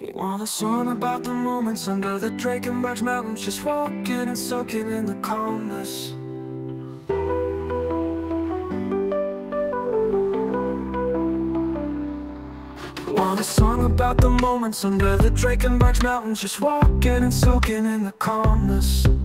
Want a song about the moments under the Drakenberg's mountains, just walking and soaking in the calmness. Want a song about the moments under the Drakenberg's mountains, just walking and soaking in the calmness.